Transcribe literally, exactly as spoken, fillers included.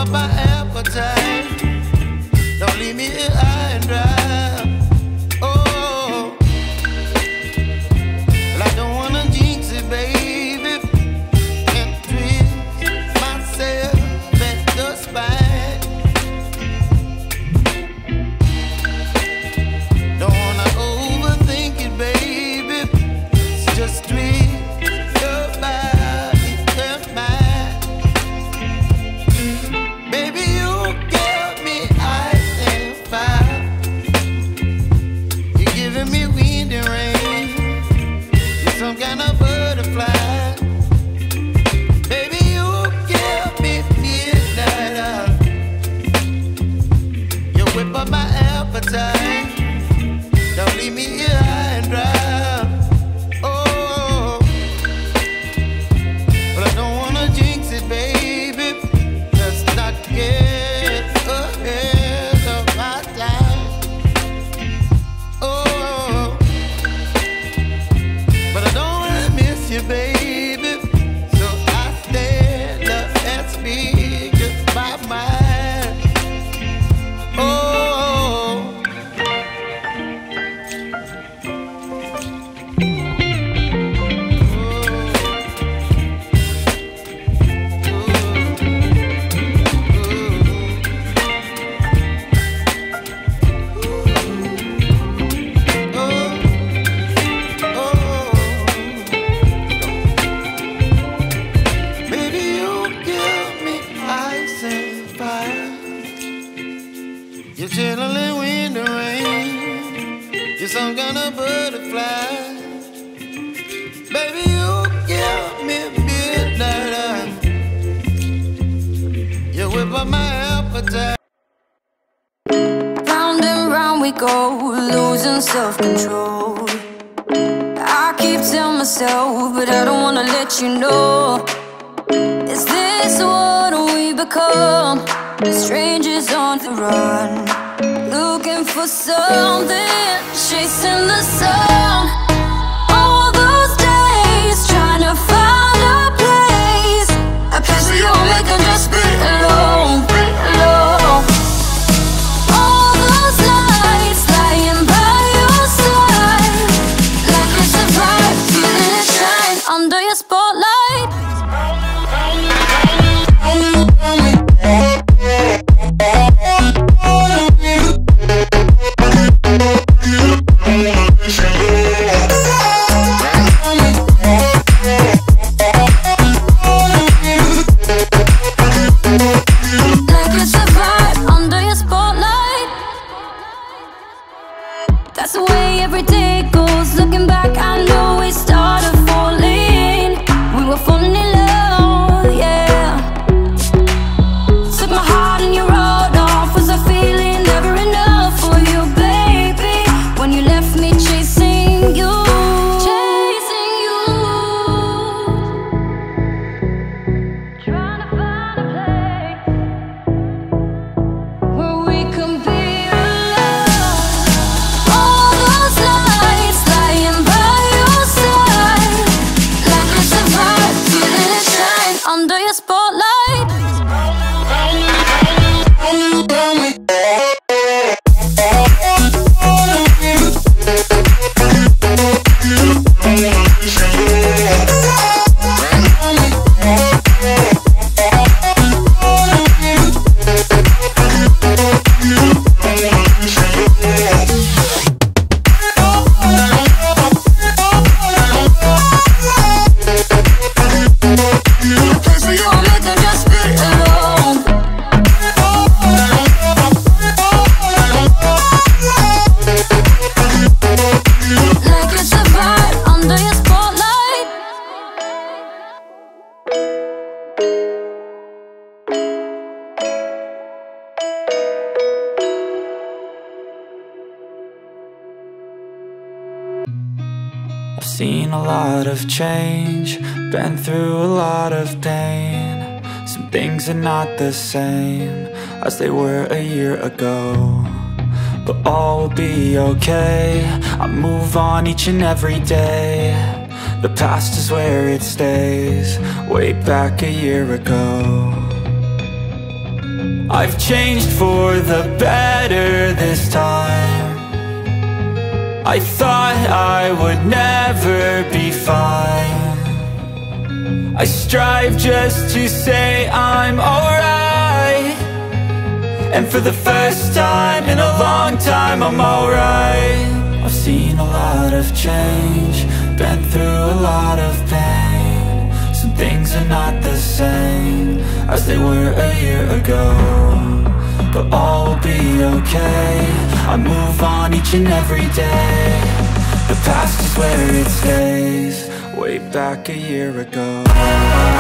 up my appetite. Don't leave me here high and dry. Oh, well, I don't wanna jinx it, baby, and twist myself at the spine. Don't wanna overthink it, baby. It's just twist your body and mine. Baby, you give me ice and fire. You're giving me wind and rain. You're some kind of butterfly. Baby, you give me midnight. You whip up my appetite. Don't leave me here high and dry. Oh, but I don't wanna jinx it, baby. Let's not get ahead of my time. Oh, but I don't wanna miss you, baby. So I stand up and speak just my mind. Oh. You're chilling wind and rain. You're some kind of butterfly. Baby, you give me midnight. You whip up my appetite. Round and round we go, losing self-control. I keep telling myself, but I don't wanna let you know. Is this what we become? Strangers on the run, looking for something, chasing the sun. All those days, trying to find a place, a place where you'll make them just be alone, be alone. All those nights, lying by your side, like you survived, feeling it shine under your spotlight. That's the way every day goes. Looking back, I know we started falling. We were falling in love, yeah. Took my heart and you rode off. Was I feeling never enough for you, baby? When you left me chasing you, chasing you, trying to find a place where we can be. Under your spotlight. I've seen a lot of change, been through a lot of pain. Some things are not the same as they were a year ago, but all will be okay. I move on each and every day. The past is where it stays, way back a year ago. I've changed for the better this time. I thought I would never be fine. I strive just to say I'm alright, and for the first time in a long time I'm alright. I've seen a lot of change, been through a lot of pain. Some things are not the same as they were a year ago, but all will be okay. I move on each and every day. The past is where it stays, way back a year ago.